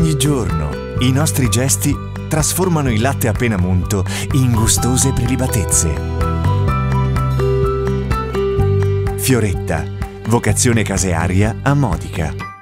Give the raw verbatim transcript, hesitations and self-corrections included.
Ogni giorno i nostri gesti trasformano il latte appena munto in gustose prelibatezze. Fioretta, vocazione casearia a Modica.